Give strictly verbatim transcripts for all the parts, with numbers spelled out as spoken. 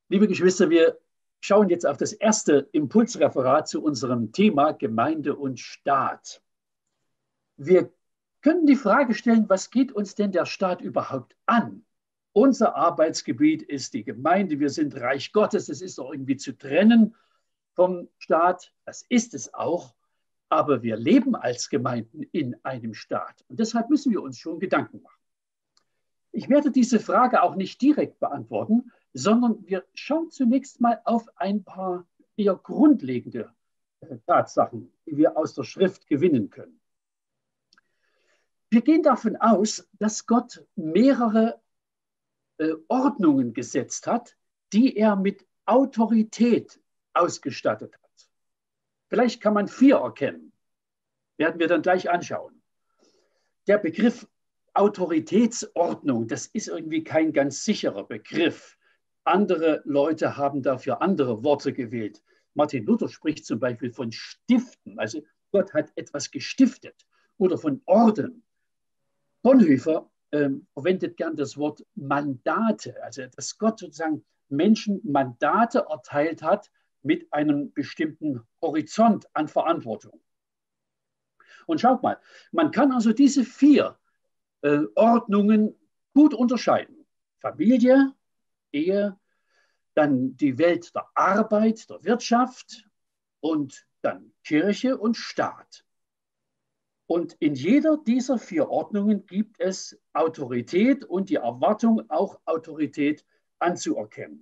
Liebe Geschwister, wir schauen jetzt auf das erste Impulsreferat zu unserem Thema Gemeinde und Staat. Wir können die Frage stellen, was geht uns denn der Staat überhaupt an? Unser Arbeitsgebiet ist die Gemeinde, wir sind Reich Gottes, das ist doch irgendwie zu trennen vom Staat, das ist es auch, aber wir leben als Gemeinden in einem Staat und deshalb müssen wir uns schon Gedanken machen. Ich werde diese Frage auch nicht direkt beantworten, sondern wir schauen zunächst mal auf ein paar eher grundlegende Tatsachen, die wir aus der Schrift gewinnen können. Wir gehen davon aus, dass Gott mehrere äh, Ordnungen gesetzt hat, die er mit Autorität ausgestattet hat. Vielleicht kann man vier erkennen, werden wir dann gleich anschauen. Der Begriff Autoritätsordnung, das ist irgendwie kein ganz sicherer Begriff. Andere Leute haben dafür andere Worte gewählt. Martin Luther spricht zum Beispiel von Stiften, also Gott hat etwas gestiftet, oder von Orden. Bonhoeffer äh, verwendet gern das Wort Mandate, also dass Gott sozusagen Menschen Mandate erteilt hat mit einem bestimmten Horizont an Verantwortung. Und schaut mal, man kann also diese vier äh, Ordnungen gut unterscheiden. Familie, Ehe, dann die Welt der Arbeit, der Wirtschaft und dann Kirche und Staat. Und in jeder dieser vier Ordnungen gibt es Autorität und die Erwartung, auch Autorität anzuerkennen.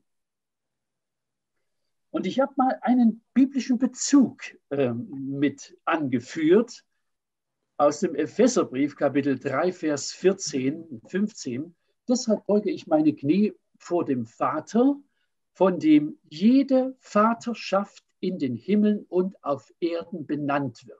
Und ich habe mal einen biblischen Bezug äh, mit angeführt aus dem Epheserbrief, Kapitel drei, Vers vierzehn und fünfzehn. Deshalb beuge ich meine Knie vor dem Vater, von dem jede Vaterschaft in den Himmeln und auf Erden benannt wird.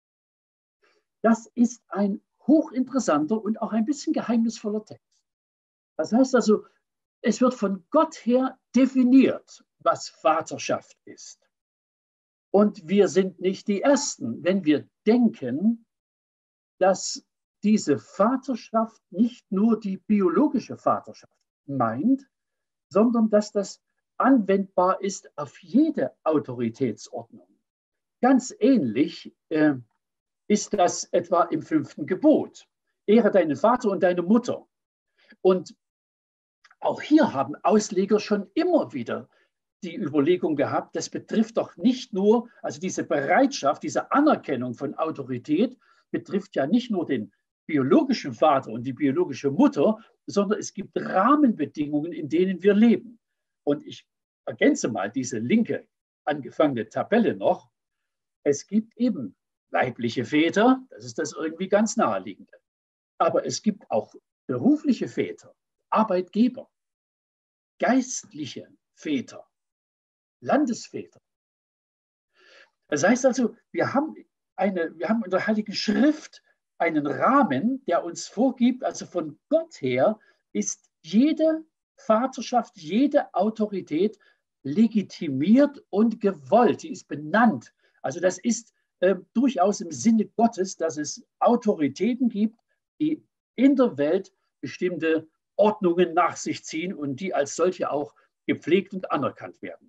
Das ist ein hochinteressanter und auch ein bisschen geheimnisvoller Text. Das heißt also, es wird von Gott her definiert, was Vaterschaft ist. Und wir sind nicht die Ersten, wenn wir denken, dass diese Vaterschaft nicht nur die biologische Vaterschaft meint, sondern dass das anwendbar ist auf jede Autoritätsordnung. Ganz ähnlich äh, ist das etwa im fünften Gebot. Ehre deinen Vater und deine Mutter. Und auch hier haben Ausleger schon immer wieder die Überlegung gehabt, das betrifft doch nicht nur, also diese Bereitschaft, diese Anerkennung von Autorität betrifft ja nicht nur den biologischen Vater und die biologische Mutter, sondern es gibt Rahmenbedingungen, in denen wir leben. Und ich ergänze mal diese linke angefangene Tabelle noch. Es gibt eben leibliche Väter, das ist das irgendwie ganz naheliegende. Aber es gibt auch berufliche Väter, Arbeitgeber, geistliche Väter, Landesväter. Das heißt also, wir haben, eine, wir haben in der Heiligen Schrift einen Rahmen, der uns vorgibt, also von Gott her ist jede Vaterschaft, jede Autorität legitimiert und gewollt. Sie ist benannt. Also das ist äh, durchaus im Sinne Gottes, dass es Autoritäten gibt, die in der Welt bestimmte Ordnungen nach sich ziehen und die als solche auch gepflegt und anerkannt werden.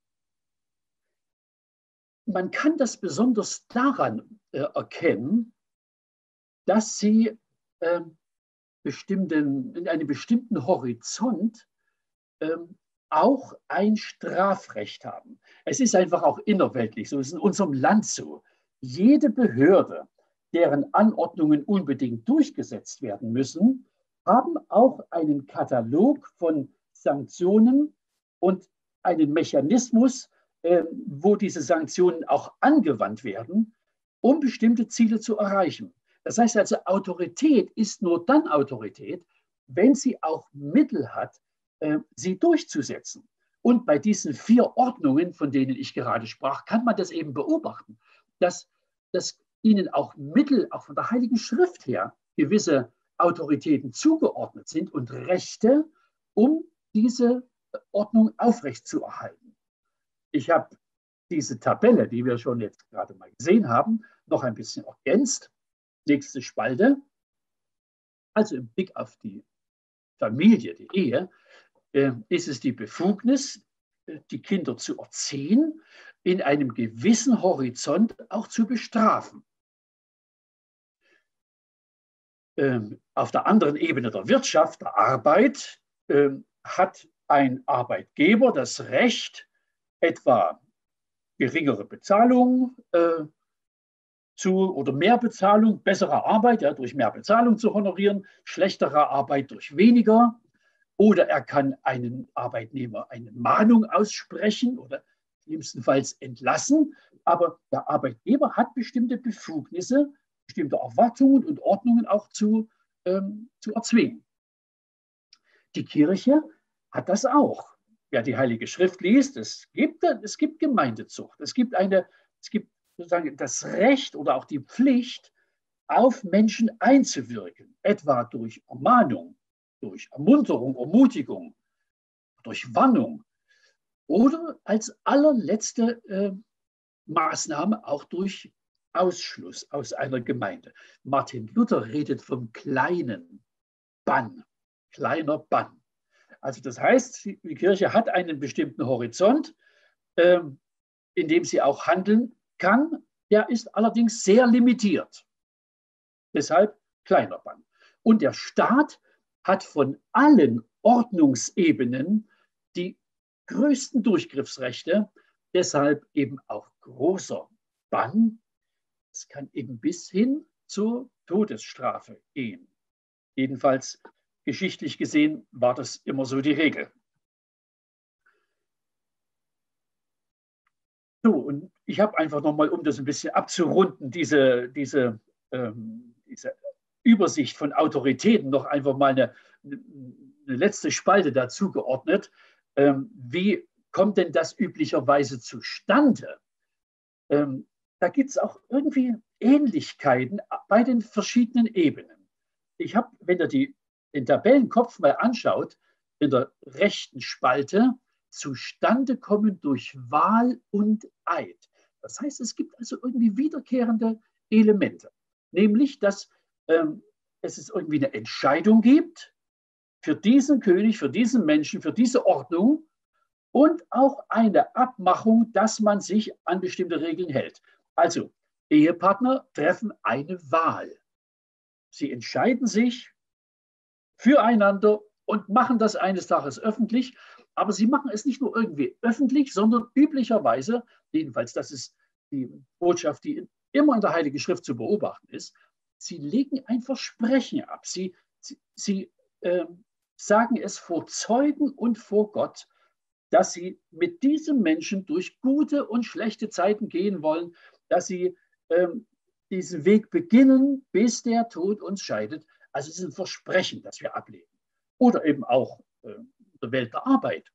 Man kann das besonders daran äh, erkennen, dass sie äh, bestimmten, in einem bestimmten Horizont äh, auch ein Strafrecht haben. Es ist einfach auch innerweltlich so, es ist in unserem Land so. Jede Behörde, deren Anordnungen unbedingt durchgesetzt werden müssen, haben auch einen Katalog von Sanktionen und einen Mechanismus, äh, wo diese Sanktionen auch angewandt werden, um bestimmte Ziele zu erreichen. Das heißt also, Autorität ist nur dann Autorität, wenn sie auch Mittel hat, äh, sie durchzusetzen. Und bei diesen vier Ordnungen, von denen ich gerade sprach, kann man das eben beobachten, dass, dass ihnen auch Mittel, auch von der Heiligen Schrift her, gewisse Autoritäten zugeordnet sind und Rechte, um diese Ordnung aufrechtzuerhalten. Ich habe diese Tabelle, die wir schon jetzt gerade mal gesehen haben, noch ein bisschen ergänzt. Nächste Spalte. Also im Blick auf die Familie, die Ehe, äh, ist es die Befugnis die Kinder zu erziehen, in einem gewissen Horizont auch zu bestrafen. Ähm, auf der anderen Ebene der Wirtschaft, der Arbeit, ähm, hat ein Arbeitgeber das Recht, etwa geringere Bezahlung äh, zu oder mehr Bezahlung, bessere Arbeit, ja, durch mehr Bezahlung zu honorieren, schlechtere Arbeit durch weniger. Oder er kann einen Arbeitnehmer eine Mahnung aussprechen oder schlimmstenfalls entlassen. Aber der Arbeitgeber hat bestimmte Befugnisse, bestimmte Erwartungen und Ordnungen auch zu, ähm, zu erzwingen. Die Kirche hat das auch. Wer die Heilige Schrift liest, es gibt, es gibt Gemeindezucht, es gibt, eine, es gibt sozusagen das Recht oder auch die Pflicht, auf Menschen einzuwirken, etwa durch Ermahnung, durch Ermunterung, Ermutigung, durch Warnung oder als allerletzte äh, Maßnahme auch durch Ausschluss aus einer Gemeinde. Martin Luther redet vom kleinen Bann, kleiner Bann. Also das heißt, die Kirche hat einen bestimmten Horizont, äh, in dem sie auch handeln kann. Der ist allerdings sehr limitiert. Deshalb kleiner Bann. Und der Staat hat von allen Ordnungsebenen die größten Durchgriffsrechte, deshalb eben auch großer Bann. Es kann eben bis hin zur Todesstrafe gehen. Jedenfalls geschichtlich gesehen war das immer so die Regel. So, und ich habe einfach nochmal, um das ein bisschen abzurunden, diese, diese, ähm, diese Übersicht von Autoritäten noch einfach mal eine, eine letzte Spalte dazu geordnet. Ähm, wie kommt denn das üblicherweise zustande? Ähm, da gibt es auch irgendwie Ähnlichkeiten bei den verschiedenen Ebenen. Ich habe, wenn ihr die, den Tabellenkopf mal anschaut, in der rechten Spalte zustande kommen durch Wahl und Eid. Das heißt, es gibt also irgendwie wiederkehrende Elemente, nämlich, dass ähm, es irgendwie eine Entscheidung gibt für diesen König, für diesen Menschen, für diese Ordnung und auch eine Abmachung, dass man sich an bestimmte Regeln hält. Also, Ehepartner treffen eine Wahl. Sie entscheiden sich füreinander und machen das eines Tages öffentlich. Aber sie machen es nicht nur irgendwie öffentlich, sondern üblicherweise, jedenfalls das ist die Botschaft, die immer in der Heiligen Schrift zu beobachten ist, sie legen ein Versprechen ab. Sie, sie, sie äh, sagen es vor Zeugen und vor Gott, dass sie mit diesem Menschen durch gute und schlechte Zeiten gehen wollen, dass sie ähm, diesen Weg beginnen, bis der Tod uns scheidet. Also es ist ein Versprechen, das wir ablegen. Oder eben auch äh, in der Welt der Arbeit.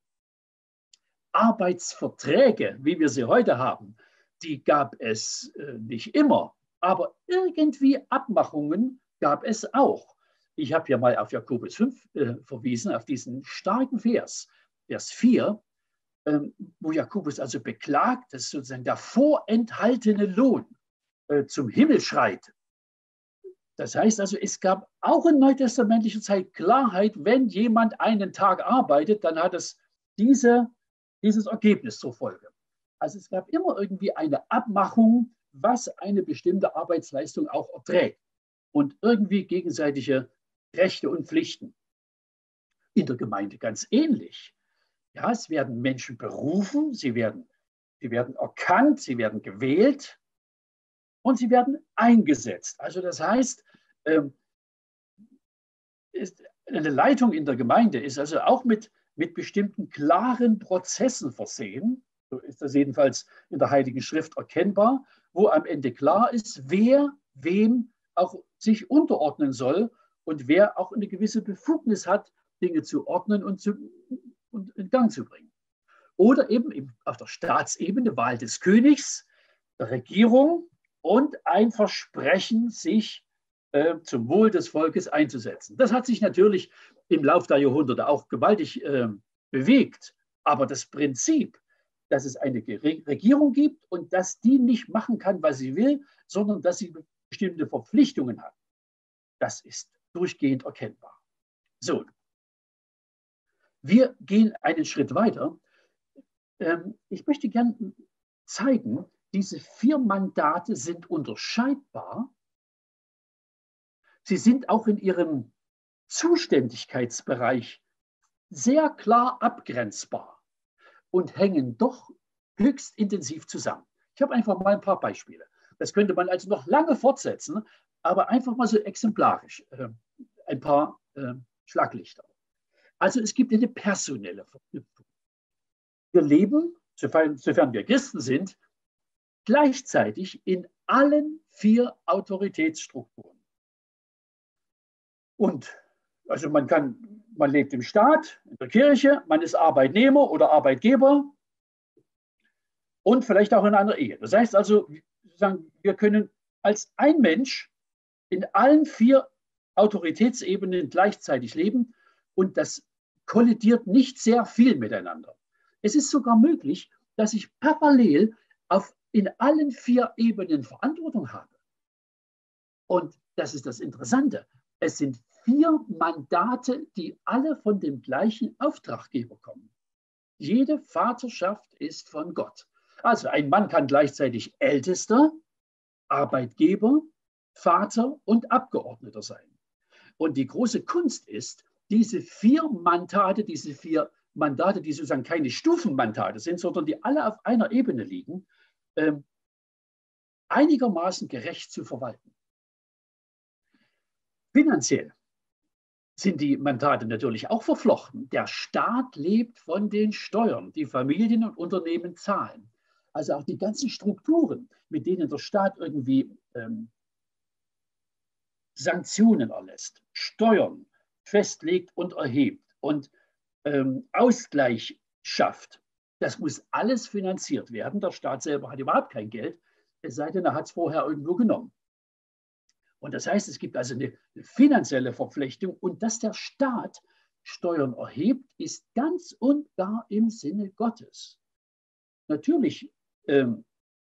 Arbeitsverträge, wie wir sie heute haben, die gab es äh, nicht immer, aber irgendwie Abmachungen gab es auch. Ich habe ja mal auf Jakobus fünf äh, verwiesen, auf diesen starken Vers, Vers vier, ähm, wo Jakobus also beklagt, dass sozusagen der vorenthaltene Lohn äh, zum Himmel schreit. Das heißt also, es gab auch in neutestamentlicher Zeit Klarheit, wenn jemand einen Tag arbeitet, dann hat es diese, dieses Ergebnis zur Folge. Also es gab immer irgendwie eine Abmachung, was eine bestimmte Arbeitsleistung auch erträgt und irgendwie gegenseitige Rechte und Pflichten. In der Gemeinde ganz ähnlich. Ja, es werden Menschen berufen, sie werden, sie werden erkannt, sie werden gewählt und sie werden eingesetzt. Also das heißt, ähm, ist eine Leitung in der Gemeinde ist also auch mit, mit bestimmten klaren Prozessen versehen. So ist das jedenfalls in der Heiligen Schrift erkennbar, wo am Ende klar ist, wer wem auch sich unterordnen soll und wer auch eine gewisse Befugnis hat, Dinge zu ordnen und, zu, und in Gang zu bringen. Oder eben auf der Staatsebene Wahl des Königs, der Regierung und ein Versprechen, sich äh, zum Wohl des Volkes einzusetzen. Das hat sich natürlich im Laufe der Jahrhunderte auch gewaltig äh, bewegt. Aber das Prinzip, dass es eine Regierung gibt und dass die nicht machen kann, was sie will, sondern dass sie bestimmte Verpflichtungen hat, das ist durchgehend erkennbar. So, wir gehen einen Schritt weiter. ähm, ich möchte gerne zeigen, diese vier Mandate sind unterscheidbar. Sie sind auch in ihrem Zuständigkeitsbereich sehr klar abgrenzbar und hängen doch höchst intensiv zusammen. Ich habe einfach mal ein paar Beispiele. Das könnte man also noch lange fortsetzen, aber einfach mal so exemplarisch äh, ein paar äh, Schlaglichter. Also es gibt eine personelle Verknüpfung. Wir leben, sofern, sofern wir Christen sind, gleichzeitig in allen vier Autoritätsstrukturen. Und also man kann, man lebt im Staat, in der Kirche, man ist Arbeitnehmer oder Arbeitgeber und vielleicht auch in einer Ehe. Das heißt also, wir können als ein Mensch in allen vier Autoritätsebenen gleichzeitig leben und das kollidiert nicht sehr viel miteinander. Es ist sogar möglich, dass ich parallel auf, in allen vier Ebenen Verantwortung habe. Und das ist das Interessante. Es sind vier Mandate, die alle von dem gleichen Auftraggeber kommen. Jede Vaterschaft ist von Gott. Also ein Mann kann gleichzeitig Ältester, Arbeitgeber, Vater und Abgeordneter sein. Und die große Kunst ist, diese vier Mandate, diese vier Mandate, die sozusagen keine Stufenmandate sind, sondern die alle auf einer Ebene liegen, äh, einigermaßen gerecht zu verwalten. Finanziell sind die Mandate natürlich auch verflochten. Der Staat lebt von den Steuern, die Familien und Unternehmen zahlen. Also auch die ganzen Strukturen, mit denen der Staat irgendwie ähm, Sanktionen erlässt, Steuern festlegt und erhebt und ähm, Ausgleich schafft. Das muss alles finanziert werden. Der Staat selber hat überhaupt kein Geld, es sei denn, er hat es vorher irgendwo genommen. Und das heißt, es gibt also eine finanzielle Verflechtung und dass der Staat Steuern erhebt, ist ganz und gar im Sinne Gottes. Natürlich ähm,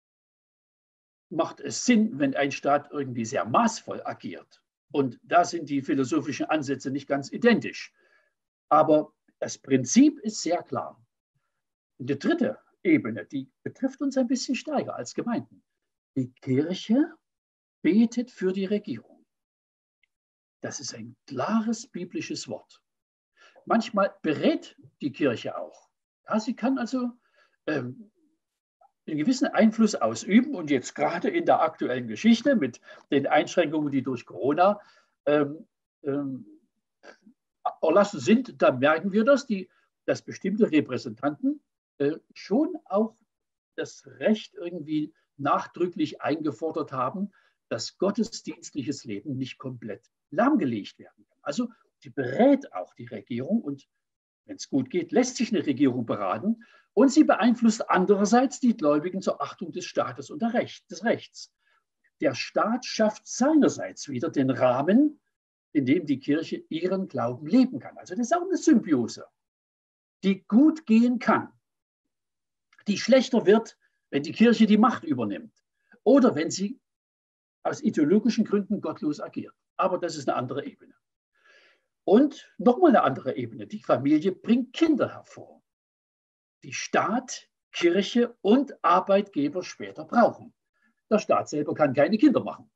macht es Sinn, wenn ein Staat irgendwie sehr maßvoll agiert. Und da sind die philosophischen Ansätze nicht ganz identisch. Aber das Prinzip ist sehr klar. Und die dritte Ebene, die betrifft uns ein bisschen stärker als Gemeinden. Die Kirche betet für die Regierung. Das ist ein klares biblisches Wort. Manchmal berät die Kirche auch. Ja, sie kann also ähm, einen gewissen Einfluss ausüben und jetzt gerade in der aktuellen Geschichte mit den Einschränkungen, die durch Corona ähm, ähm, erlassen sind, da merken wir das, die, dass bestimmte Repräsentanten äh, schon auch das Recht irgendwie nachdrücklich eingefordert haben, dass gottesdienstliches Leben nicht komplett lahmgelegt werden kann. Also sie berät auch die Regierung und wenn es gut geht, lässt sich eine Regierung beraten und sie beeinflusst andererseits die Gläubigen zur Achtung des Staates und des Rechts. Der Staat schafft seinerseits wieder den Rahmen, in dem die Kirche ihren Glauben leben kann. Also das ist auch eine Symbiose, die gut gehen kann, die schlechter wird, wenn die Kirche die Macht übernimmt oder wenn sie aus ideologischen Gründen gottlos agiert. Aber das ist eine andere Ebene. Und nochmal eine andere Ebene. Die Familie bringt Kinder hervor, die Staat, Kirche und Arbeitgeber später brauchen. Der Staat selber kann keine Kinder machen.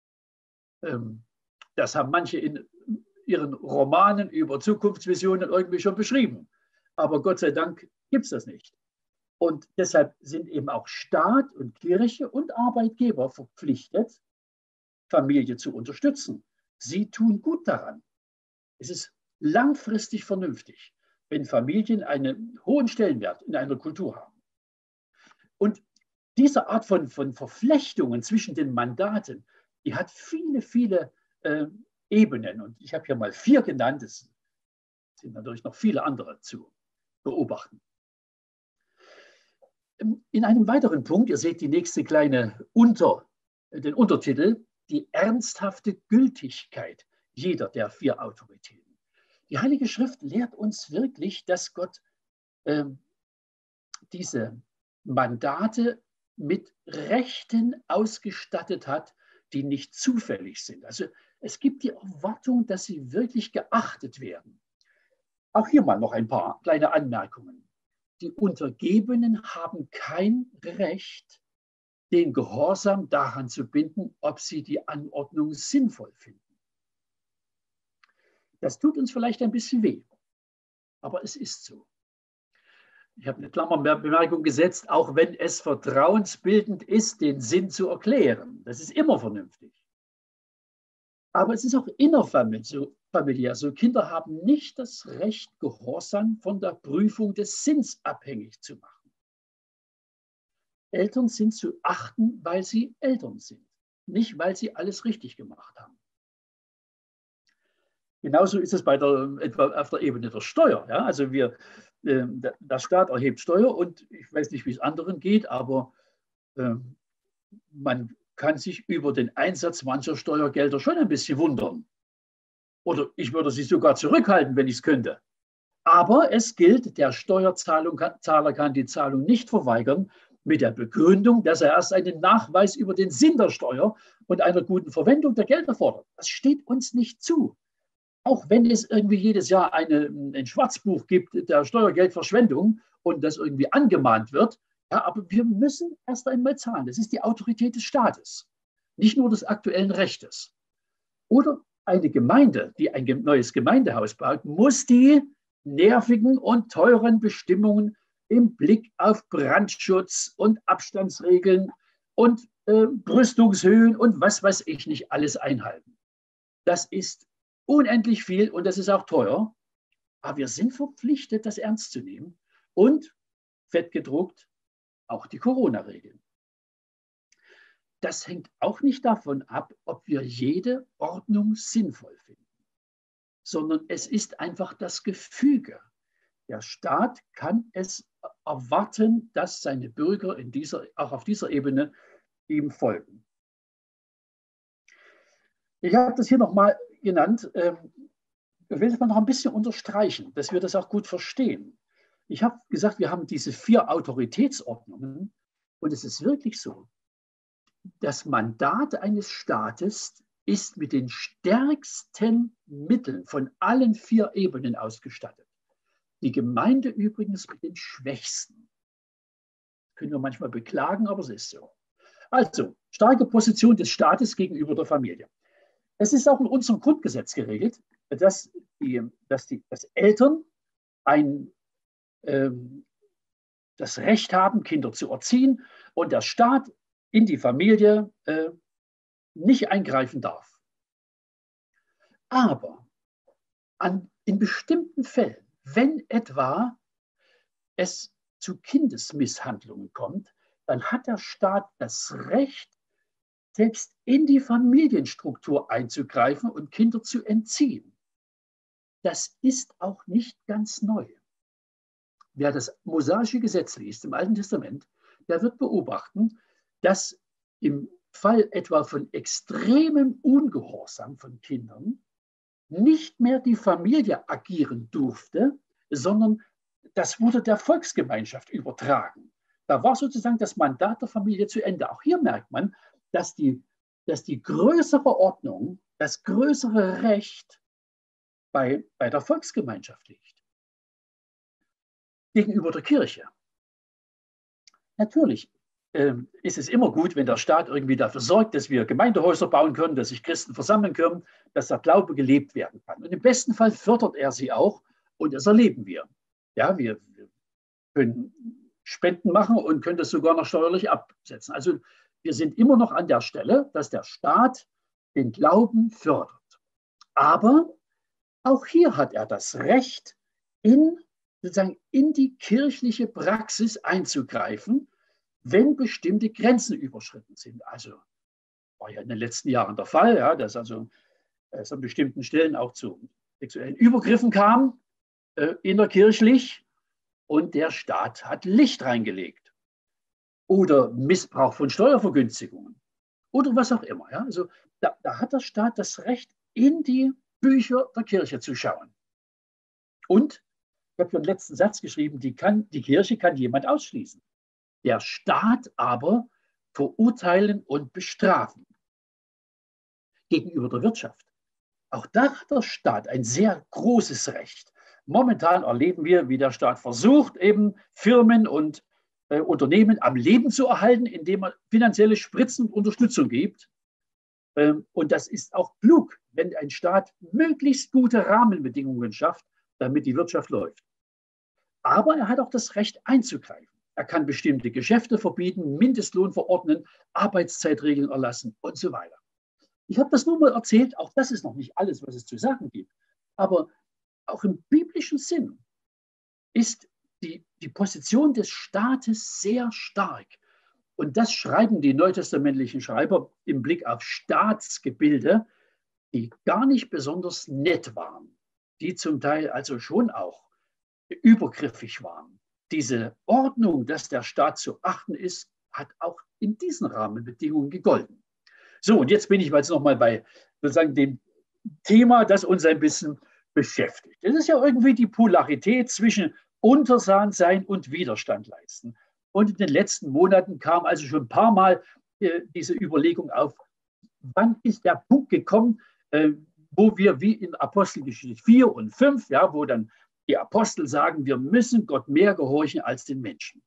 Das haben manche in ihren Romanen über Zukunftsvisionen irgendwie schon beschrieben. Aber Gott sei Dank gibt es das nicht. Und deshalb sind eben auch Staat und Kirche und Arbeitgeber verpflichtet, Familie zu unterstützen. Sie tun gut daran. Es ist langfristig vernünftig, wenn Familien einen hohen Stellenwert in einer Kultur haben. Und diese Art von, von Verflechtungen zwischen den Mandaten, die hat viele, viele äh, Ebenen. Und ich habe hier mal vier genannt. Es sind natürlich noch viele andere zu beobachten. In einem weiteren Punkt, ihr seht die nächste kleine Unter, den Untertitel, die ernsthafte Gültigkeit jeder der vier Autoritäten. Die Heilige Schrift lehrt uns wirklich, dass Gott äh, diese Mandate mit Rechten ausgestattet hat, die nicht zufällig sind. Also es gibt die Erwartung, dass sie wirklich geachtet werden. Auch hier mal noch ein paar kleine Anmerkungen. die Untergebenen haben kein Recht, den Gehorsam daran zu binden, ob sie die Anordnung sinnvoll finden. Das tut uns vielleicht ein bisschen weh, aber es ist so. Ich habe eine Klammerbemerkung gesetzt, auch wenn es vertrauensbildend ist, den Sinn zu erklären. Das ist immer vernünftig. Aber es ist auch innerfamiliär so. Kinder haben nicht das Recht, Gehorsam von der Prüfung des Sinns abhängig zu machen. Eltern sind zu achten, weil sie Eltern sind, nicht weil sie alles richtig gemacht haben. Genauso ist es bei der, etwa auf der Ebene der Steuer. Ja? Also wir, äh, der Staat erhebt Steuer und ich weiß nicht, wie es anderen geht, aber äh, man kann sich über den Einsatz mancher Steuergelder schon ein bisschen wundern. Oder ich würde sie sogar zurückhalten, wenn ich es könnte. Aber es gilt, der Steuerzahler kann die Zahlung nicht verweigern mit der Begründung, dass er erst einen Nachweis über den Sinn der Steuer und einer guten Verwendung der Gelder fordert. Das steht uns nicht zu. Auch wenn es irgendwie jedes Jahr eine, ein Schwarzbuch gibt der Steuergeldverschwendung und das irgendwie angemahnt wird, ja, aber wir müssen erst einmal zahlen. Das ist die Autorität des Staates, nicht nur des aktuellen Rechtes. Oder eine Gemeinde, die ein neues Gemeindehaus baut, muss die nervigen und teuren Bestimmungen im Blick auf Brandschutz und Abstandsregeln und äh, Brüstungshöhen und was weiß ich nicht alles einhalten. Das ist unendlich viel und das ist auch teuer, aber wir sind verpflichtet, das ernst zu nehmen und, fett gedruckt, auch die Corona-Regeln. Das hängt auch nicht davon ab, ob wir jede Ordnung sinnvoll finden, sondern es ist einfach das Gefüge. Der Staat kann es erwarten, dass seine Bürger in dieser, auch auf dieser Ebene ihm folgen. Ich habe das hier nochmal genannt. Ich will das mal noch ein bisschen unterstreichen, dass wir das auch gut verstehen. Ich habe gesagt, wir haben diese vier Autoritätsordnungen und es ist wirklich so. Das Mandat eines Staates ist mit den stärksten Mitteln von allen vier Ebenen ausgestattet. Die Gemeinde übrigens mit den schwächsten. Das können wir manchmal beklagen, aber es ist so. Also, starke Position des Staates gegenüber der Familie. Es ist auch in unserem Grundgesetz geregelt, dass, die, dass, die, dass Eltern ein, ähm, das Recht haben, Kinder zu erziehen und der Staat in die Familie äh, nicht eingreifen darf. Aber an, in bestimmten Fällen, wenn etwa es zu Kindesmisshandlungen kommt, dann hat der Staat das Recht, selbst in die Familienstruktur einzugreifen und Kinder zu entziehen. Das ist auch nicht ganz neu. Wer das mosaische Gesetz liest im Alten Testament, der wird beobachten, dass im Fall etwa von extremem Ungehorsam von Kindern nicht mehr die Familie agieren durfte, sondern das wurde der Volksgemeinschaft übertragen. Da war sozusagen das Mandat der Familie zu Ende. Auch hier merkt man, dass die, dass die größere Ordnung, das größere Recht bei, bei der Volksgemeinschaft liegt. Gegenüber der Kirche. Natürlich äh, ist es immer gut, wenn der Staat irgendwie dafür sorgt, dass wir Gemeindehäuser bauen können, dass sich Christen versammeln können, dass der Glaube gelebt werden kann. Und im besten Fall fördert er sie auch und das erleben wir. Ja, wir, wir können Spenden machen und können das sogar noch steuerlich absetzen. Also wir sind immer noch an der Stelle, dass der Staat den Glauben fördert. Aber auch hier hat er das Recht, in, sozusagen in die kirchliche Praxis einzugreifen, wenn bestimmte Grenzen überschritten sind. Also war ja in den letzten Jahren der Fall, ja, dass also es an bestimmten Stellen auch zu sexuellen Übergriffen kam, äh, innerkirchlich, und der Staat hat Licht reingelegt. Oder Missbrauch von Steuervergünstigungen oder was auch immer. Ja? Also da, da hat der Staat das Recht, in die Bücher der Kirche zu schauen. Und ich habe hier einen letzten Satz geschrieben, die, kann, die Kirche kann jemand ausschließen. Der Staat aber verurteilen und bestrafen. Gegenüber der Wirtschaft. Auch da hat der Staat ein sehr großes Recht. Momentan erleben wir, wie der Staat versucht, eben Firmen und äh, Unternehmen am Leben zu erhalten, indem er finanzielle Spritzen und Unterstützung gibt. Ähm, und das ist auch klug, wenn ein Staat möglichst gute Rahmenbedingungen schafft, damit die Wirtschaft läuft. Aber er hat auch das Recht einzugreifen. Er kann bestimmte Geschäfte verbieten, Mindestlohn verordnen, Arbeitszeitregeln erlassen und so weiter. Ich habe das nur mal erzählt, auch das ist noch nicht alles, was es zu sagen gibt. Aber auch im biblischen Sinn ist die, die Position des Staates sehr stark. Und das schreiben die neutestamentlichen Schreiber im Blick auf Staatsgebilde, die gar nicht besonders nett waren, die zum Teil also schon auch übergriffig waren. Diese Ordnung, dass der Staat zu achten ist, hat auch in diesen Rahmenbedingungen gegolten. So, und jetzt bin ich jetzt noch mal bei sozusagen dem Thema, das uns ein bisschen beschäftigt. Das ist ja irgendwie die Polarität zwischen Untersansein und Widerstand leisten. Und in den letzten Monaten kam also schon ein paar Mal äh, diese Überlegung auf, wann ist der Punkt gekommen, äh, wo wir wie in Apostelgeschichte vier und fünf, ja, wo dann die Apostel sagen, wir müssen Gott mehr gehorchen als den Menschen.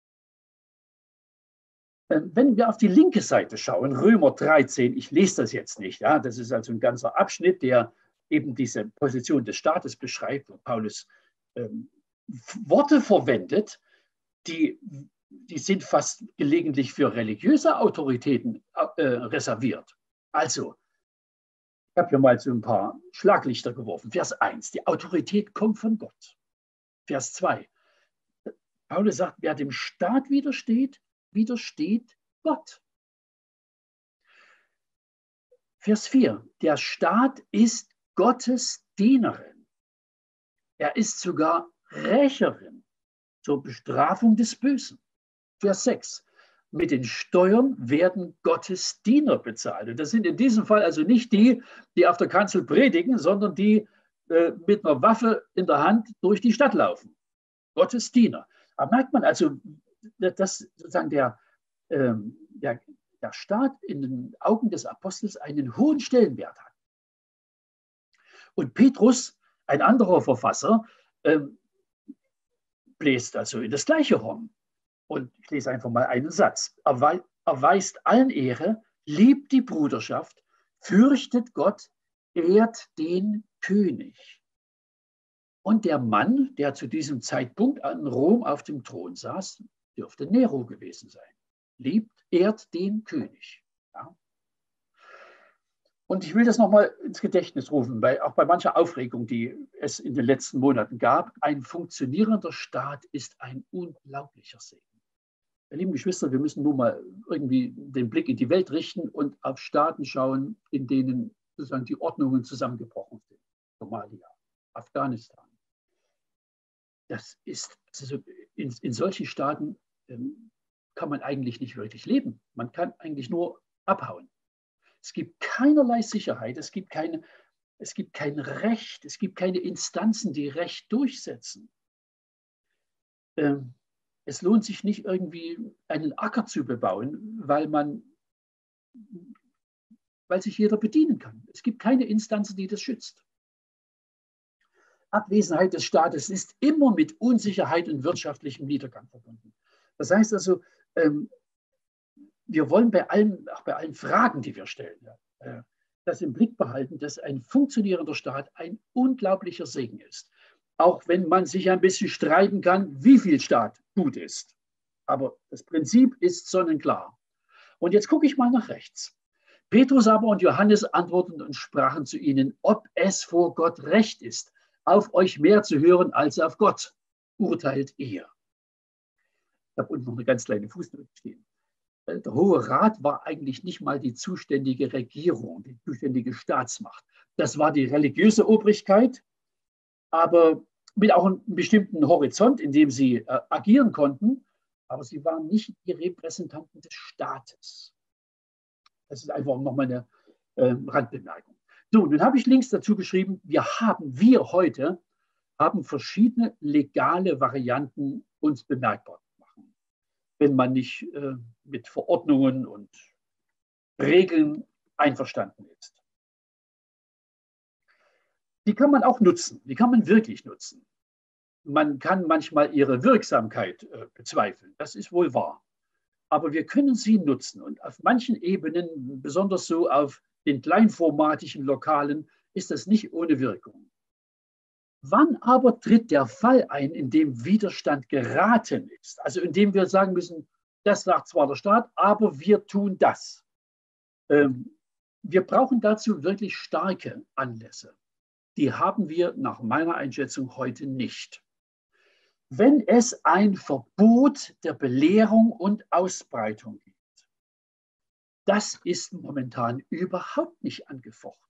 Wenn wir auf die linke Seite schauen, Römer dreizehn, ich lese das jetzt nicht, ja, das ist also ein ganzer Abschnitt, der eben diese Position des Staates beschreibt, wo Paulus ähm, Worte verwendet, die, die sind fast gelegentlich für religiöse Autoritäten äh, reserviert. Also, ich habe hier mal so ein paar Schlaglichter geworfen. Vers eins, die Autorität kommt von Gott. Vers zwei, Paulus sagt, wer dem Staat widersteht, widersteht Gott. Vers vier, der Staat ist Gottes Dienerin. Er ist sogar Rächerin zur Bestrafung des Bösen. Vers sechs, mit den Steuern werden Gottes Diener bezahlt. Und das sind in diesem Fall also nicht die, die auf der Kanzel predigen, sondern die äh, mit einer Waffe in der Hand durch die Stadt laufen. Gottes Diener. Aber merkt man also, dass sozusagen der, ähm, der, der Staat in den Augen des Apostels einen hohen Stellenwert hat. Und Petrus, ein anderer Verfasser, ähm, bläst also in das gleiche Horn. Und ich lese einfach mal einen Satz. Erwe erweist allen Ehre, liebt die Bruderschaft, fürchtet Gott, ehrt den König. Und der Mann, der zu diesem Zeitpunkt in Rom auf dem Thron saß, dürfte Nero gewesen sein. Liebt, ehrt den König. Ja. Und ich will das nochmal ins Gedächtnis rufen, weil auch bei mancher Aufregung, die es in den letzten Monaten gab, ein funktionierender Staat ist ein unglaublicher Segen. Meine lieben Geschwister, wir müssen nur mal irgendwie den Blick in die Welt richten und auf Staaten schauen, in denen sozusagen die Ordnungen zusammengebrochen sind. Somalia, Afghanistan. Das ist, also in, in solchen Staaten ähm, kann man eigentlich nicht wirklich leben. Man kann eigentlich nur abhauen. Es gibt keinerlei Sicherheit, es gibt, keine, es gibt kein Recht, es gibt keine Instanzen, die Recht durchsetzen. Ähm, es lohnt sich nicht irgendwie einen Acker zu bebauen, weil man, weil sich jeder bedienen kann. Es gibt keine Instanz, die das schützt. Abwesenheit des Staates ist immer mit Unsicherheit und wirtschaftlichem Niedergang verbunden. Das heißt also, ähm, wir wollen bei allen, auch bei allen Fragen, die wir stellen, äh, das im Blick behalten, dass ein funktionierender Staat ein unglaublicher Segen ist. Auch wenn man sich ein bisschen streiten kann, wie viel Staat gut ist. Aber das Prinzip ist sonnenklar. Und jetzt gucke ich mal nach rechts. Petrus aber und Johannes antworteten und sprachen zu ihnen, ob es vor Gott recht ist, auf euch mehr zu hören als auf Gott, urteilt ihr. Ich habe unten noch eine ganz kleine Fußnote stehen. Der Hohe Rat war eigentlich nicht mal die zuständige Regierung, die zuständige Staatsmacht. Das war die religiöse Obrigkeit, aber mit auch einem bestimmten Horizont, in dem sie äh, agieren konnten, aber sie waren nicht die Repräsentanten des Staates. Das ist einfach nochmal eine äh, Randbemerkung. So, nun habe ich links dazu geschrieben, wir haben, wir heute haben verschiedene legale Varianten uns bemerkbar zu machen, wenn man nicht äh, mit Verordnungen und Regeln einverstanden ist. die kann man auch nutzen, die kann man wirklich nutzen. Man kann manchmal ihre Wirksamkeit äh, bezweifeln, das ist wohl wahr. Aber wir können sie nutzen und auf manchen Ebenen, besonders so auf den kleinformatischen Lokalen, ist das nicht ohne Wirkung. Wann aber tritt der Fall ein, in dem Widerstand geraten ist? Also in dem wir sagen müssen, das sagt zwar der Staat, aber wir tun das. Ähm, wir brauchen dazu wirklich starke Anlässe. Die haben wir nach meiner Einschätzung heute nicht. Wenn es ein Verbot der Belehrung und Ausbreitung gibt, das ist momentan überhaupt nicht angefochten.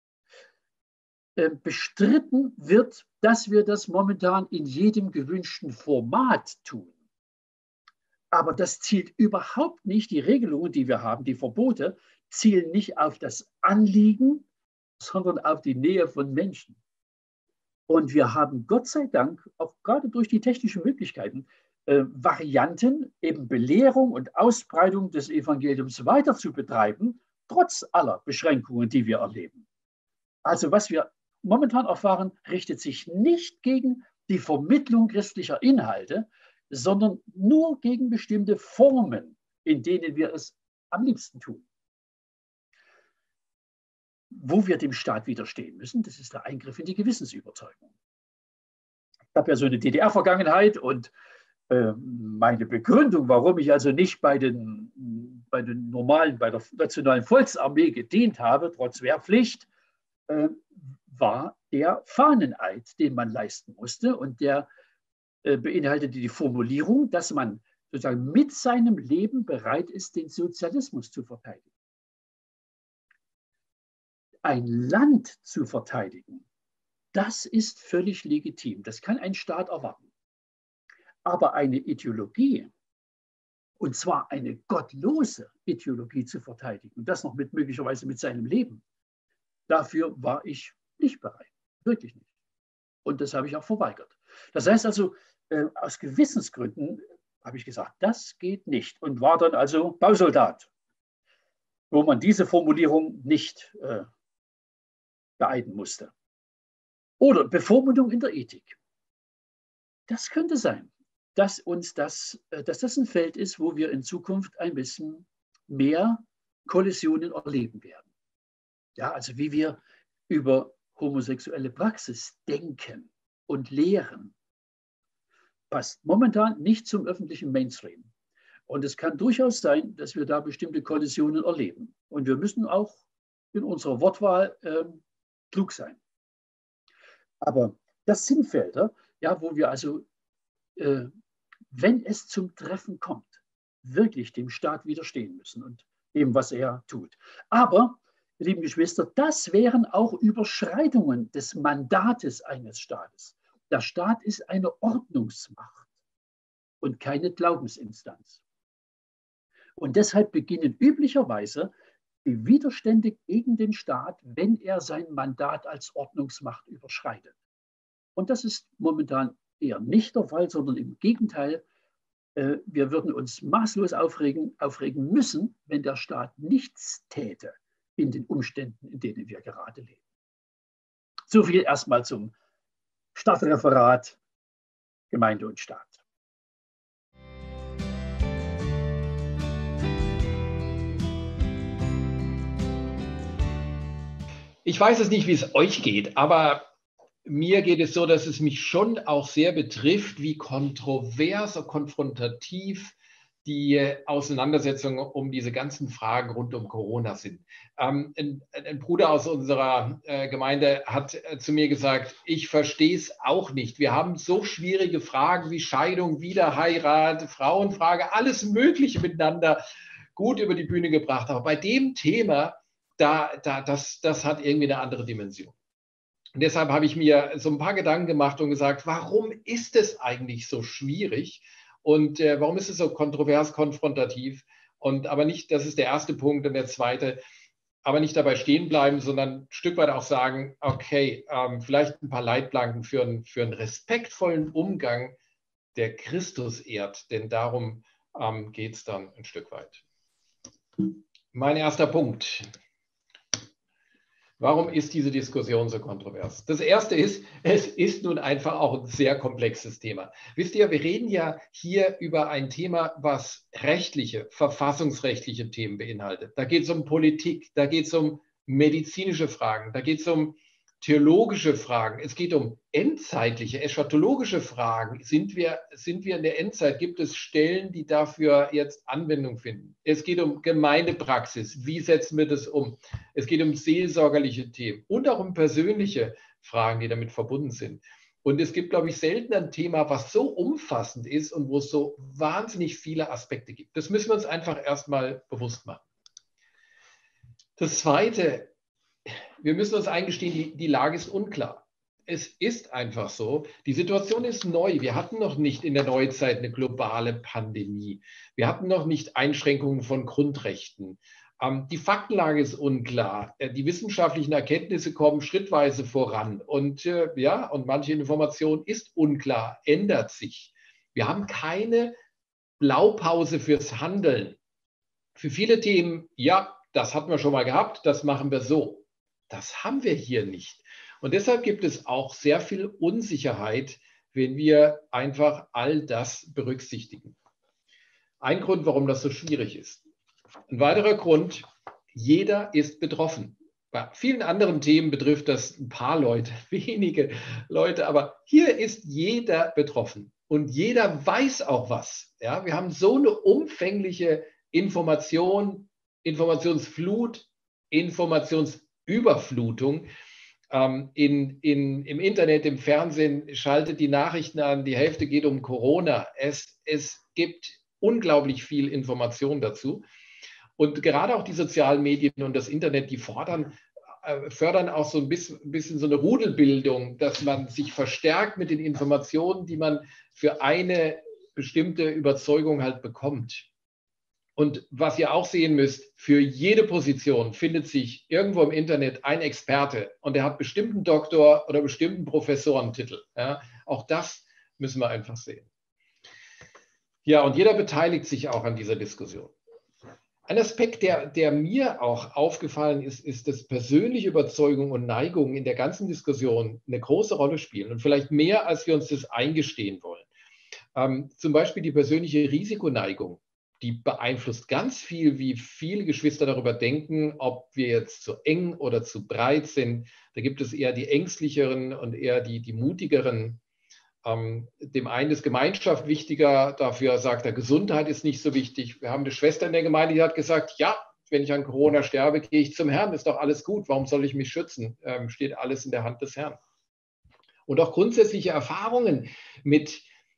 Bestritten wird, dass wir das momentan in jedem gewünschten Format tun. Aber das zielt überhaupt nicht, die Regelungen, die wir haben, die Verbote, zielen nicht auf das Anliegen, sondern auf die Nähe von Menschen. Und wir haben Gott sei Dank, auch gerade durch die technischen Möglichkeiten, äh, Varianten, eben Belehrung und Ausbreitung des Evangeliums weiter zu betreiben, trotz aller Beschränkungen, die wir erleben. Also was wir momentan erfahren, richtet sich nicht gegen die Vermittlung christlicher Inhalte, sondern nur gegen bestimmte Formen, in denen wir es am liebsten tun. Wo wir dem Staat widerstehen müssen, das ist der Eingriff in die Gewissensüberzeugung. Ich habe ja so eine D D R-Vergangenheit und äh, meine Begründung, warum ich also nicht bei den, bei den normalen, bei der Nationalen Volksarmee gedient habe, trotz Wehrpflicht, äh, war der Fahneneid, den man leisten musste, und der äh, beinhaltete die Formulierung, dass man sozusagen mit seinem Leben bereit ist, den Sozialismus zu verteidigen. Ein Land zu verteidigen, das ist völlig legitim. Das kann ein Staat erwarten. Aber eine Ideologie, und zwar eine gottlose Ideologie zu verteidigen, und das noch mit möglicherweise mit seinem Leben, dafür war ich nicht bereit. Wirklich nicht. Und das habe ich auch verweigert. Das heißt also, äh, aus Gewissensgründen habe ich gesagt, das geht nicht. Und war dann also Bausoldat, wo man diese Formulierung nicht äh, beeiden musste. Oder Bevormundung in der Ethik. Das könnte sein, dass uns das, äh, dass das ein Feld ist, wo wir in Zukunft ein bisschen mehr Kollisionen erleben werden. Ja, also wie wir über homosexuelle Praxis denken und lehren, passt momentan nicht zum öffentlichen Mainstream. Und es kann durchaus sein, dass wir da bestimmte Kollisionen erleben. Und wir müssen auch in unserer Wortwahl äh, klug sein. Aber das sind Felder, ja, wo wir also, äh, wenn es zum Treffen kommt, wirklich dem Staat widerstehen müssen und dem, was er tut. Aber, lieben Geschwister, das wären auch Überschreitungen des Mandates eines Staates. Der Staat ist eine Ordnungsmacht und keine Glaubensinstanz. Und deshalb beginnen üblicherweise die Widerstände gegen den Staat, wenn er sein Mandat als Ordnungsmacht überschreitet. Und das ist momentan eher nicht der Fall, sondern im Gegenteil, äh, wir würden uns maßlos aufregen, aufregen müssen, wenn der Staat nichts täte in den Umständen, in denen wir gerade leben. So viel erstmal zum Stadtreferat Gemeinde und Staat. Ich weiß es nicht, wie es euch geht, aber mir geht es so, dass es mich schon auch sehr betrifft, wie kontrovers und konfrontativ die Auseinandersetzungen um diese ganzen Fragen rund um Corona sind. Ähm, ein, ein Bruder aus unserer äh, Gemeinde hat äh, zu mir gesagt, ich verstehe es auch nicht. Wir haben so schwierige Fragen wie Scheidung, Wiederheirat, Frauenfrage, alles Mögliche miteinander gut über die Bühne gebracht. Aber bei dem Thema, da, da, das, das hat irgendwie eine andere Dimension. Und deshalb habe ich mir so ein paar Gedanken gemacht und gesagt, warum ist es eigentlich so schwierig und äh, warum ist es so kontrovers, konfrontativ? Und aber nicht, das ist der erste Punkt, und der zweite, aber nicht dabei stehen bleiben, sondern ein Stück weit auch sagen, okay, ähm, vielleicht ein paar Leitplanken für, ein, für einen respektvollen Umgang, der Christus ehrt, denn darum ähm, geht es dann ein Stück weit. Mein erster Punkt. Warum ist diese Diskussion so kontrovers? Das Erste ist, es ist nun einfach auch ein sehr komplexes Thema. Wisst ihr, wir reden ja hier über ein Thema, was rechtliche, verfassungsrechtliche Themen beinhaltet. Da geht es um Politik, da geht es um medizinische Fragen, da geht es um theologische Fragen, es geht um endzeitliche, eschatologische Fragen. Sind wir, sind wir in der Endzeit? Gibt es Stellen, die dafür jetzt Anwendung finden? Es geht um Gemeindepraxis. Wie setzen wir das um? Es geht um seelsorgerliche Themen und auch um persönliche Fragen, die damit verbunden sind. Und es gibt, glaube ich, selten ein Thema, was so umfassend ist und wo es so wahnsinnig viele Aspekte gibt. Das müssen wir uns einfach erstmal bewusst machen. Das Zweite, wir müssen uns eingestehen, die, die Lage ist unklar. Es ist einfach so, die Situation ist neu. Wir hatten noch nicht in der Neuzeit eine globale Pandemie. Wir hatten noch nicht Einschränkungen von Grundrechten. Ähm, die Faktenlage ist unklar. Äh, die wissenschaftlichen Erkenntnisse kommen schrittweise voran. Und äh, ja, und manche Information ist unklar, ändert sich. Wir haben keine Blaupause fürs Handeln. Für viele Themen, ja, das hatten wir schon mal gehabt, das machen wir so. Das haben wir hier nicht. Und deshalb gibt es auch sehr viel Unsicherheit, wenn wir einfach all das berücksichtigen. Ein Grund, warum das so schwierig ist. Ein weiterer Grund, jeder ist betroffen. Bei vielen anderen Themen betrifft das ein paar Leute, wenige Leute, aber hier ist jeder betroffen und jeder weiß auch was. Ja, wir haben so eine umfängliche Information, Informationsflut, Informationsüberflutung. Ähm, in, in, im Internet, im Fernsehen, schaltet die Nachrichten an, die Hälfte geht um Corona. Es, es gibt unglaublich viel Information dazu. Und gerade auch die sozialen Medien und das Internet, die fordern, äh, fördern auch so ein bisschen, ein bisschen so eine Rudelbildung, dass man sich verstärkt mit den Informationen, die man für eine bestimmte Überzeugung halt bekommt. Und was ihr auch sehen müsst, für jede Position findet sich irgendwo im Internet ein Experte und der hat bestimmten Doktor- oder bestimmten Professorentitel. Ja, auch das müssen wir einfach sehen. Ja, und jeder beteiligt sich auch an dieser Diskussion. Ein Aspekt, der, der mir auch aufgefallen ist, ist, dass persönliche Überzeugung und Neigung in der ganzen Diskussion eine große Rolle spielen und vielleicht mehr, als wir uns das eingestehen wollen. Ähm, zum Beispiel die persönliche Risikoneigung, die beeinflusst ganz viel, wie viele Geschwister darüber denken, ob wir jetzt zu eng oder zu breit sind. Da gibt es eher die ängstlicheren und eher die, die mutigeren. Ähm, dem einen ist Gemeinschaft wichtiger, dafür sagt er, Gesundheit ist nicht so wichtig. Wir haben eine Schwester in der Gemeinde, die hat gesagt, ja, wenn ich an Corona sterbe, gehe ich zum Herrn, ist doch alles gut, warum soll ich mich schützen? Ähm, steht alles in der Hand des Herrn. Und auch grundsätzliche Erfahrungen mit,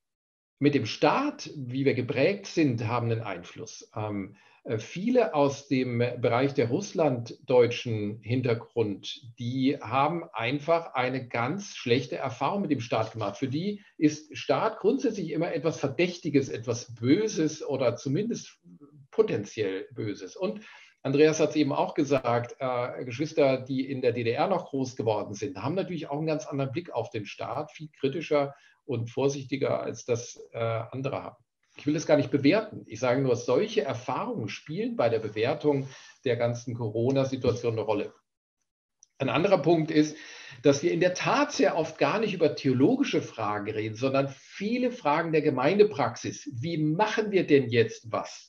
mit dem Staat, wie wir geprägt sind, haben einen Einfluss. Ähm, Viele aus dem Bereich der russlanddeutschen Hintergrund, die haben einfach eine ganz schlechte Erfahrung mit dem Staat gemacht. Für die ist Staat grundsätzlich immer etwas Verdächtiges, etwas Böses oder zumindest potenziell Böses. Und Andreas hat es eben auch gesagt, äh, Geschwister, die in der D D R noch groß geworden sind, haben natürlich auch einen ganz anderen Blick auf den Staat, viel kritischer und vorsichtiger, als das äh, andere haben. Ich will das gar nicht bewerten. Ich sage nur, solche Erfahrungen spielen bei der Bewertung der ganzen Corona-Situation eine Rolle. Ein anderer Punkt ist, dass wir in der Tat sehr oft gar nicht über theologische Fragen reden, sondern viele Fragen der Gemeindepraxis. Wie machen wir denn jetzt was?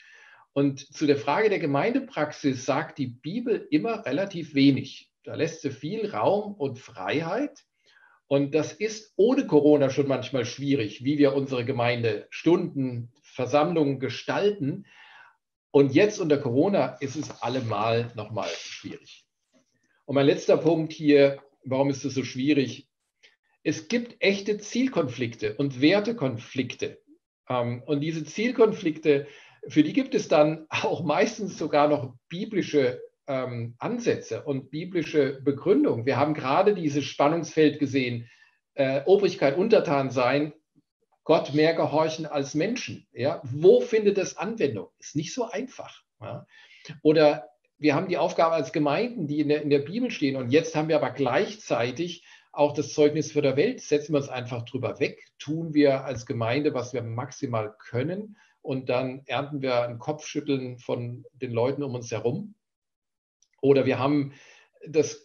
Und zu der Frage der Gemeindepraxis sagt die Bibel immer relativ wenig. Da lässt sie viel Raum und Freiheit. Und das ist ohne Corona schon manchmal schwierig, wie wir unsere Gemeindestunden, Versammlungen gestalten. Und jetzt unter Corona ist es allemal nochmal schwierig. Und mein letzter Punkt hier, warum ist es so schwierig? Es gibt echte Zielkonflikte und Wertekonflikte. Und diese Zielkonflikte, für die gibt es dann auch meistens sogar noch biblische Ähm, Ansätze und biblische Begründung. Wir haben gerade dieses Spannungsfeld gesehen, äh, Obrigkeit, Untertan sein, Gott mehr gehorchen als Menschen. Ja? Wo findet das Anwendung? Ist nicht so einfach. Ja? Oder wir haben die Aufgabe als Gemeinden, die in der, in der Bibel stehen, und jetzt haben wir aber gleichzeitig auch das Zeugnis für die Welt. Setzen wir uns einfach drüber weg, tun wir als Gemeinde, was wir maximal können, und dann ernten wir ein Kopfschütteln von den Leuten um uns herum. Oder wir haben das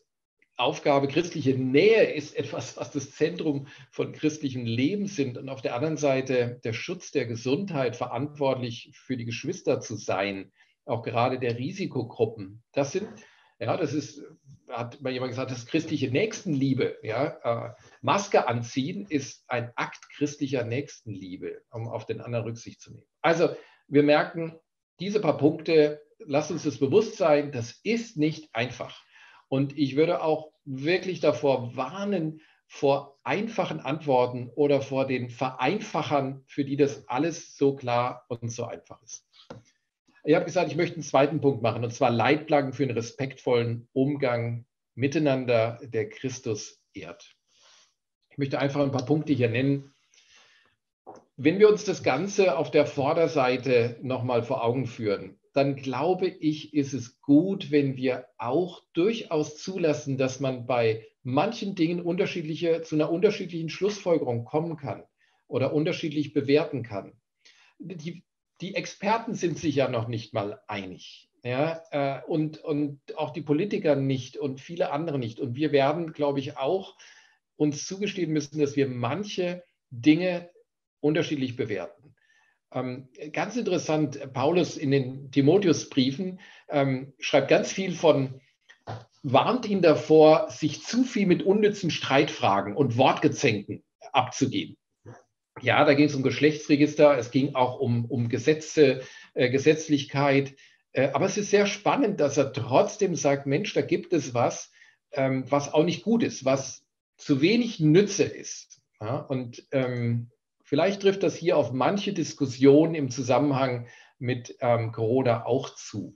Aufgabe, christliche Nähe ist etwas, was das Zentrum von christlichem Leben sind. Und auf der anderen Seite der Schutz der Gesundheit, verantwortlich für die Geschwister zu sein, auch gerade der Risikogruppen. Das sind, ja, das ist, hat mal jemand gesagt, das ist christliche Nächstenliebe. Ja, äh, Maske anziehen ist ein Akt christlicher Nächstenliebe, um auf den anderen Rücksicht zu nehmen. Also wir merken, diese paar Punkte, lasst uns das bewusst sein, das ist nicht einfach. Und ich würde auch wirklich davor warnen, vor einfachen Antworten oder vor den Vereinfachern, für die das alles so klar und so einfach ist. Ich habe gesagt, ich möchte einen zweiten Punkt machen, und zwar Leitplanken für einen respektvollen Umgang miteinander, der Christus ehrt. Ich möchte einfach ein paar Punkte hier nennen. Wenn wir uns das Ganze auf der Vorderseite nochmal vor Augen führen, dann glaube ich, ist es gut, wenn wir auch durchaus zulassen, dass man bei manchen Dingen unterschiedliche, zu einer unterschiedlichen Schlussfolgerung kommen kann oder unterschiedlich bewerten kann. Die, die Experten sind sich ja noch nicht mal einig, ja, äh, und, und auch die Politiker nicht und viele andere nicht. Und wir werden, glaube ich, auch uns zugestehen müssen, dass wir manche Dinge unterschiedlich bewerten. Ähm, ganz interessant, Paulus in den Timotheusbriefen ähm, schreibt ganz viel von, warnt ihn davor, sich zu viel mit unnützen Streitfragen und Wortgezänken abzugeben. Ja, da ging es um Geschlechtsregister, es ging auch um, um Gesetze, äh, Gesetzlichkeit. Äh, aber es ist sehr spannend, dass er trotzdem sagt, Mensch, da gibt es was, ähm, was auch nicht gut ist, was zu wenig Nütze ist. Ja, und ähm, vielleicht trifft das hier auf manche Diskussionen im Zusammenhang mit ähm, Corona auch zu.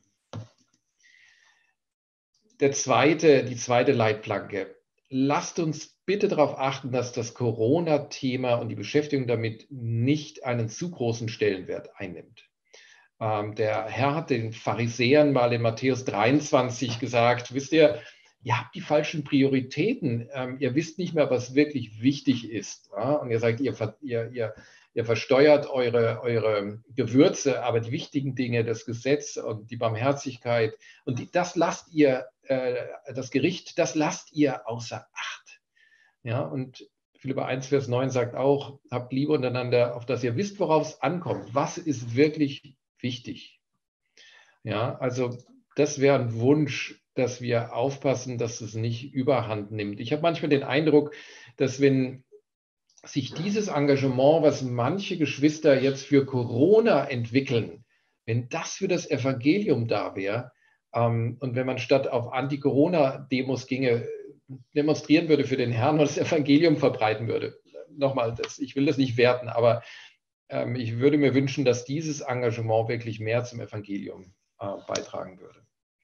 Der zweite, die zweite Leitplanke. Lasst uns bitte darauf achten, dass das Corona-Thema und die Beschäftigung damit nicht einen zu großen Stellenwert einnimmt. Ähm, der Herr hat den Pharisäern mal in Matthäus dreiundzwanzig gesagt, wisst ihr, ihr habt die falschen Prioritäten, ähm, ihr wisst nicht mehr, was wirklich wichtig ist. Ja? Und ihr sagt, ihr, ihr, ihr, ihr versteuert eure, eure Gewürze, aber die wichtigen Dinge, das Gesetz und die Barmherzigkeit, und die, das lasst ihr, äh, das Gericht, das lasst ihr außer Acht. Ja, und Philipper eins, Vers neun sagt auch, habt Liebe untereinander, auf dass ihr wisst, worauf es ankommt. Was ist wirklich wichtig? Ja, also das wäre ein Wunsch, dass wir aufpassen, dass es nicht überhand nimmt. Ich habe manchmal den Eindruck, dass wenn sich dieses Engagement, was manche Geschwister jetzt für Corona entwickeln, wenn das für das Evangelium da wäre, ähm, und wenn man statt auf Anti-Corona-Demos ginge, demonstrieren würde für den Herrn und das Evangelium verbreiten würde. Nochmal, das, ich will das nicht werten, aber ähm, ich würde mir wünschen, dass dieses Engagement wirklich mehr zum Evangelium äh, beitragen würde.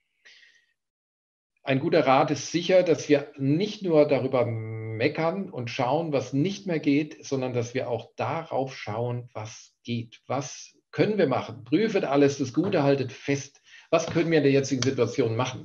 Ein guter Rat ist sicher, dass wir nicht nur darüber meckern und schauen, was nicht mehr geht, sondern dass wir auch darauf schauen, was geht. Was können wir machen? Prüfet alles, das Gute haltet fest. Was können wir in der jetzigen Situation machen?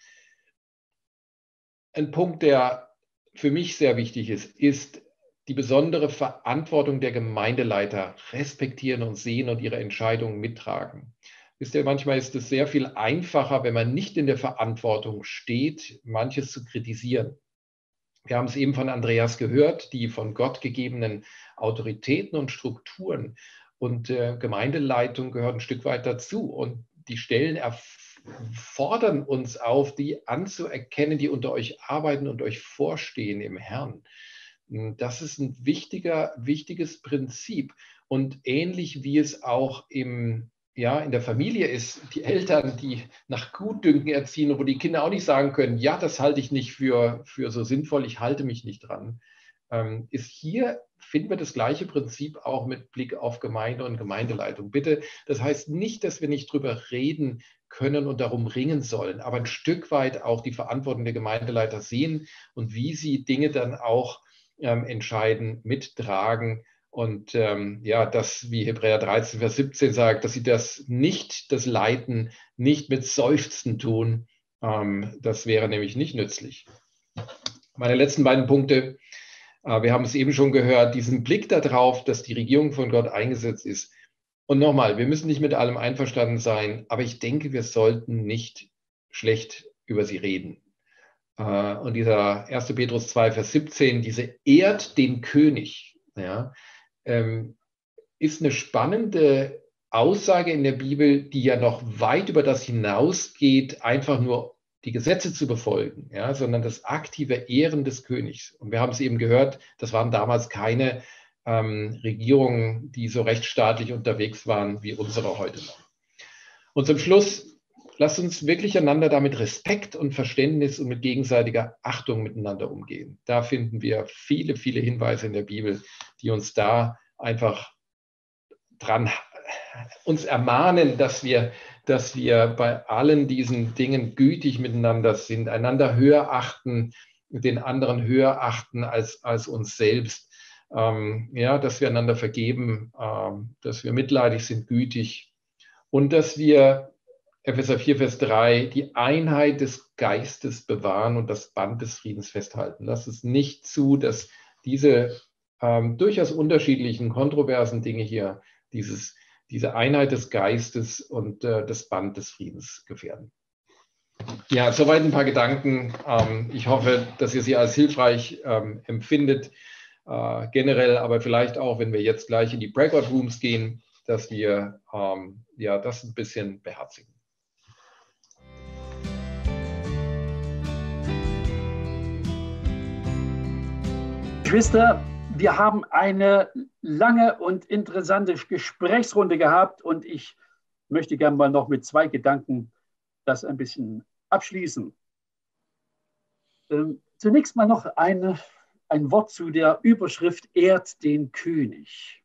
Ein Punkt, der für mich sehr wichtig ist, ist die besondere Verantwortung der Gemeindeleiter respektieren und sehen und ihre Entscheidungen mittragen. Wisst ihr, manchmal ist es sehr viel einfacher, wenn man nicht in der Verantwortung steht, manches zu kritisieren. Wir haben es eben von Andreas gehört, die von Gott gegebenen Autoritäten und Strukturen und äh, Gemeindeleitung gehört ein Stück weit dazu. Und die Stellen fordern uns auf, die anzuerkennen, die unter euch arbeiten und euch vorstehen im Herrn. Das ist ein wichtiger, wichtiges Prinzip. Und ähnlich wie es auch im, ja, in der Familie ist, die Eltern, die nach Gutdünken erziehen, wo die Kinder auch nicht sagen können, ja, das halte ich nicht für, für so sinnvoll, ich halte mich nicht dran, ähm, ist hier, finden wir das gleiche Prinzip auch mit Blick auf Gemeinde und Gemeindeleitung. Bitte, das heißt nicht, dass wir nicht drüber reden können und darum ringen sollen, aber ein Stück weit auch die Verantwortung der Gemeindeleiter sehen und wie sie Dinge dann auch ähm, entscheiden, mittragen. Und ähm, ja, das, wie Hebräer dreizehn, Vers siebzehn sagt, dass sie das nicht, das Leiten, nicht mit Seufzen tun. Ähm, das wäre nämlich nicht nützlich. Meine letzten beiden Punkte. Äh, wir haben es eben schon gehört, diesen Blick darauf, dass die Regierung von Gott eingesetzt ist. Und nochmal, wir müssen nicht mit allem einverstanden sein, aber ich denke, wir sollten nicht schlecht über sie reden. Äh, und dieser erster Petrus zwei, Vers siebzehn, diese ehrt den König, ja, ähm, ist eine spannende Aussage in der Bibel, die ja noch weit über das hinausgeht, einfach nur die Gesetze zu befolgen, ja, sondern das aktive Ehren des Königs. Und wir haben es eben gehört, das waren damals keine ähm, Regierungen, die so rechtsstaatlich unterwegs waren wie unsere heute noch. Und zum Schluss, lasst uns wirklich einander da mit Respekt und Verständnis und mit gegenseitiger Achtung miteinander umgehen. Da finden wir viele, viele Hinweise in der Bibel, die uns da einfach dran uns ermahnen, dass wir, dass wir bei allen diesen Dingen gütig miteinander sind, einander höher achten, den anderen höher achten als, als uns selbst. Ähm, ja, dass wir einander vergeben, ähm, dass wir mitleidig sind, gütig und dass wir, Epheser vier, Vers drei, die Einheit des Geistes bewahren und das Band des Friedens festhalten. Lass es nicht zu, dass diese ähm, durchaus unterschiedlichen, kontroversen Dinge hier dieses, diese Einheit des Geistes und äh, das Band des Friedens gefährden. Ja, soweit ein paar Gedanken. Ähm, ich hoffe, dass ihr sie als hilfreich ähm, empfindet, äh, generell, aber vielleicht auch, wenn wir jetzt gleich in die Breakout Rooms gehen, dass wir ähm, ja, das ein bisschen beherzigen. Geschwister, wir haben eine lange und interessante Gesprächsrunde gehabt und ich möchte gerne mal noch mit zwei Gedanken das ein bisschen abschließen. Ähm, zunächst mal noch eine, ein Wort zu der Überschrift Ehrt den König.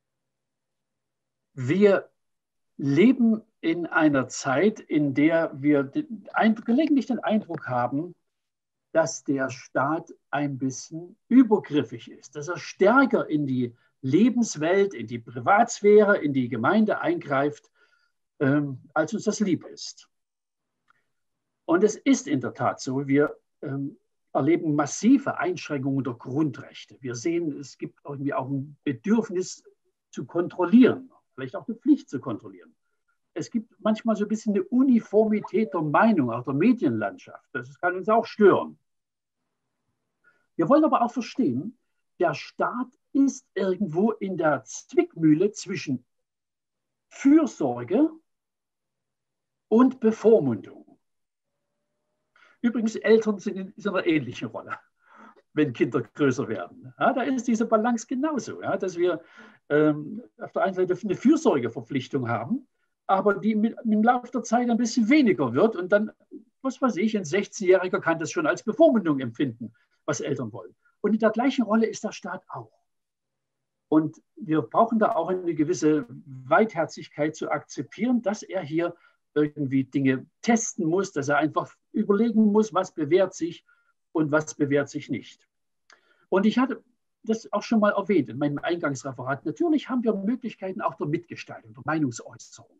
Wir leben in einer Zeit, in der wir den, gelegentlich den Eindruck haben, dass der Staat ein bisschen übergriffig ist, dass er stärker in die Lebenswelt, in die Privatsphäre, in die Gemeinde eingreift, ähm, als uns das lieb ist. Und es ist in der Tat so, wir ähm, erleben massive Einschränkungen der Grundrechte. Wir sehen, es gibt irgendwie auch ein Bedürfnis zu kontrollieren, vielleicht auch eine Pflicht zu kontrollieren. Es gibt manchmal so ein bisschen eine Uniformität der Meinung, auch der Medienlandschaft. Das kann uns auch stören. Wir wollen aber auch verstehen, der Staat ist irgendwo in der Zwickmühle zwischen Fürsorge und Bevormundung. Übrigens, Eltern sind in einer ähnlichen Rolle, wenn Kinder größer werden. Ja, da ist diese Balance genauso, ja, dass wir ähm, auf der einen Seite eine Fürsorgeverpflichtung haben, aber die mit, im Laufe der Zeit ein bisschen weniger wird und dann, was weiß ich, ein sechzehnjähriger kann das schon als Bevormundung empfinden, was Eltern wollen. Und in der gleichen Rolle ist der Staat auch. Und wir brauchen da auch eine gewisse Weitherzigkeit zu akzeptieren, dass er hier irgendwie Dinge testen muss, dass er einfach überlegen muss, was bewährt sich und was bewährt sich nicht. Und ich hatte das auch schon mal erwähnt in meinem Eingangsreferat. Natürlich haben wir Möglichkeiten auch der Mitgestaltung, der Meinungsäußerung.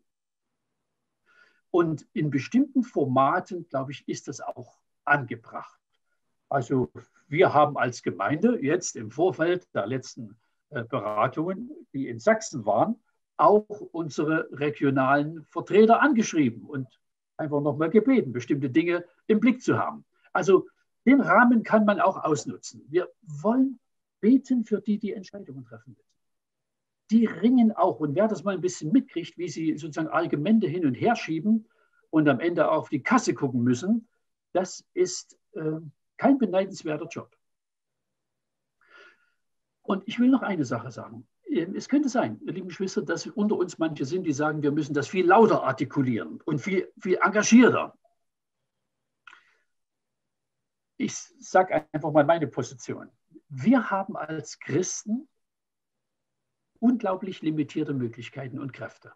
Und in bestimmten Formaten, glaube ich, ist das auch angebracht. Also wir haben als Gemeinde jetzt im Vorfeld der letzten äh, Beratungen, die in Sachsen waren, auch unsere regionalen Vertreter angeschrieben und einfach nochmal gebeten, bestimmte Dinge im Blick zu haben. Also den Rahmen kann man auch ausnutzen. Wir wollen beten für die, die Entscheidungen treffen müssen. Die ringen auch. Und wer das mal ein bisschen mitkriegt, wie sie sozusagen Argumente hin und her schieben und am Ende auch auf die Kasse gucken müssen, das ist äh, kein beneidenswerter Job. Und ich will noch eine Sache sagen. Es könnte sein, ihr lieben Geschwister, dass unter uns manche sind, die sagen, wir müssen das viel lauter artikulieren und viel, viel engagierter. Ich sage einfach mal meine Position. Wir haben als Christen unglaublich limitierte Möglichkeiten und Kräfte.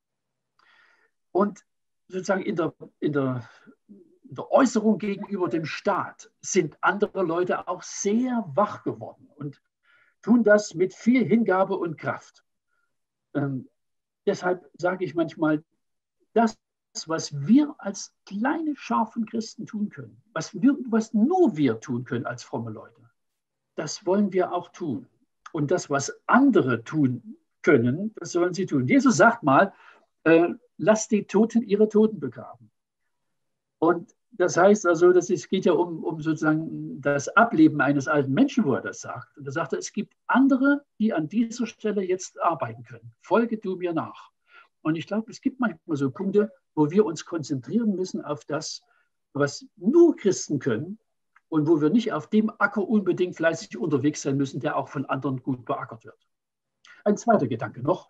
Und sozusagen in der, in der, in der Äußerung gegenüber dem Staat sind andere Leute auch sehr wach geworden und tun das mit viel Hingabe und Kraft. Ähm, deshalb sage ich manchmal, das, was wir als kleine, scharfen Christen tun können, was, wir, was nur wir tun können als fromme Leute, das wollen wir auch tun. Und das, was andere tun können, das sollen sie tun. Jesus sagt mal, äh, lasst die Toten ihre Toten begraben. Und das heißt also, das ist, geht ja um, um sozusagen das Ableben eines alten Menschen, wo er das sagt. Und er sagte, es gibt andere, die an dieser Stelle jetzt arbeiten können. Folge du mir nach. Und ich glaube, es gibt manchmal so Punkte, wo wir uns konzentrieren müssen auf das, was nur Christen können und wo wir nicht auf dem Acker unbedingt fleißig unterwegs sein müssen, der auch von anderen gut beackert wird. Ein zweiter Gedanke noch.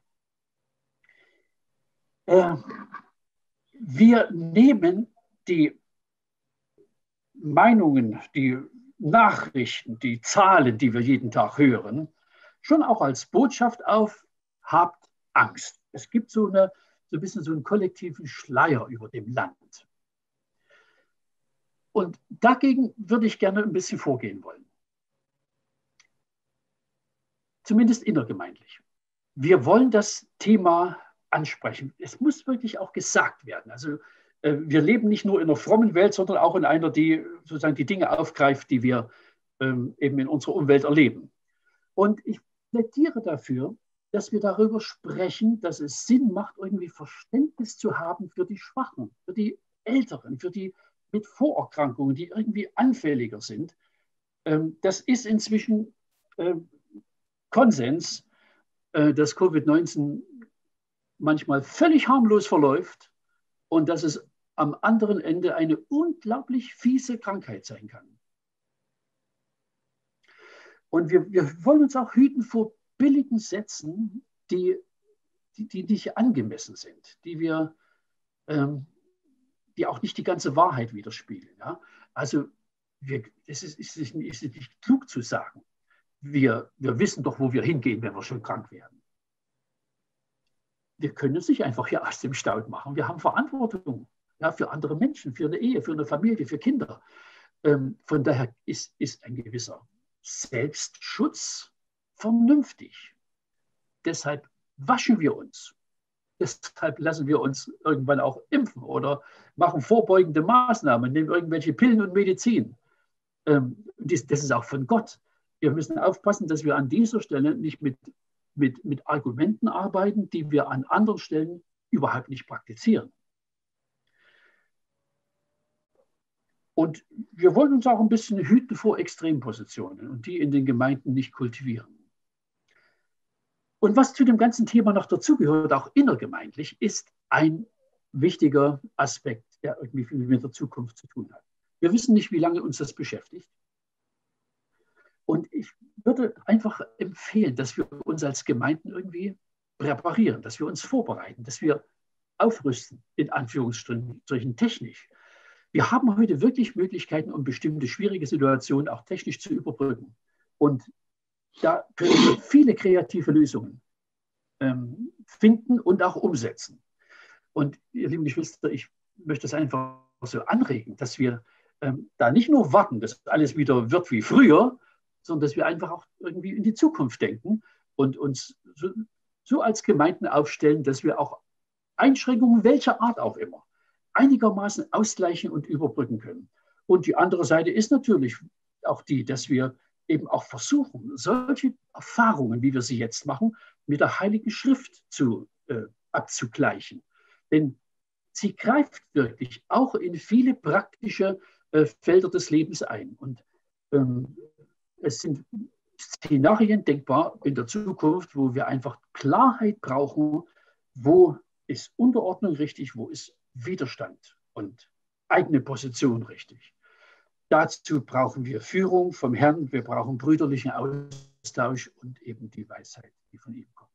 Äh, wir nehmen die Meinungen, die Nachrichten, die Zahlen, die wir jeden Tag hören, schon auch als Botschaft auf, habt Angst. Es gibt so, eine, so ein bisschen so einen kollektiven Schleier über dem Land. Und dagegen würde ich gerne ein bisschen vorgehen wollen. Zumindest innergemeindlich. Wir wollen das Thema ansprechen. Es muss wirklich auch gesagt werden. Also äh, wir leben nicht nur in einer frommen Welt, sondern auch in einer, die sozusagen die Dinge aufgreift, die wir ähm, eben in unserer Umwelt erleben. Und ich plädiere dafür, dass wir darüber sprechen, dass es Sinn macht, irgendwie Verständnis zu haben für die Schwachen, für die Älteren, für die mit Vorerkrankungen, die irgendwie anfälliger sind. Ähm, das ist inzwischen äh, Konsens, äh, dass Covid neunzehn manchmal völlig harmlos verläuft und dass es am anderen Ende eine unglaublich fiese Krankheit sein kann. Und wir, wir wollen uns auch hüten vor billigen Sätzen, die, die, die nicht angemessen sind, die, wir, ähm, die auch nicht die ganze Wahrheit widerspiegeln. Ja? Also wir, es ist, ist, ist nicht klug zu sagen, wir, wir wissen doch, wo wir hingehen, wenn wir schon krank werden. Wir können es nicht einfach hier aus dem Staud machen. Wir haben Verantwortung, ja, für andere Menschen, für eine Ehe, für eine Familie, für Kinder. Ähm, von daher ist, ist ein gewisser Selbstschutz vernünftig. Deshalb waschen wir uns. Deshalb lassen wir uns irgendwann auch impfen oder machen vorbeugende Maßnahmen, nehmen irgendwelche Pillen und Medizin. Ähm, das, das ist auch von Gott. Wir müssen aufpassen, dass wir an dieser Stelle nicht mit, mit, mit Argumenten arbeiten, die wir an anderen Stellen überhaupt nicht praktizieren. Und wir wollen uns auch ein bisschen hüten vor Extrempositionen und die in den Gemeinden nicht kultivieren. Und was zu dem ganzen Thema noch dazugehört, auch innergemeindlich, ist ein wichtiger Aspekt, der irgendwie viel mit der Zukunft zu tun hat. Wir wissen nicht, wie lange uns das beschäftigt. Und ich würde einfach empfehlen, dass wir uns als Gemeinden irgendwie präparieren, dass wir uns vorbereiten, dass wir aufrüsten, in Anführungsstrichen technisch. Wir haben heute wirklich Möglichkeiten, um bestimmte schwierige Situationen auch technisch zu überbrücken. Und da können wir viele kreative Lösungen ähm, finden und auch umsetzen. Und ihr lieben Geschwister, ich möchte es einfach so anregen, dass wir ähm, da nicht nur warten, dass alles wieder wird wie früher, sondern dass wir einfach auch irgendwie in die Zukunft denken und uns so, so als Gemeinden aufstellen, dass wir auch Einschränkungen welcher Art auch immer einigermaßen ausgleichen und überbrücken können. Und die andere Seite ist natürlich auch die, dass wir eben auch versuchen, solche Erfahrungen, wie wir sie jetzt machen, mit der Heiligen Schrift zu, äh, abzugleichen. Denn sie greift wirklich auch in viele praktische äh, Felder des Lebens ein. Und ähm, es sind Szenarien denkbar in der Zukunft, wo wir einfach Klarheit brauchen, wo ist Unterordnung richtig, wo ist Widerstand und eigene Position richtig. Dazu brauchen wir Führung vom Herrn, wir brauchen brüderlichen Austausch und eben die Weisheit, die von ihm kommt.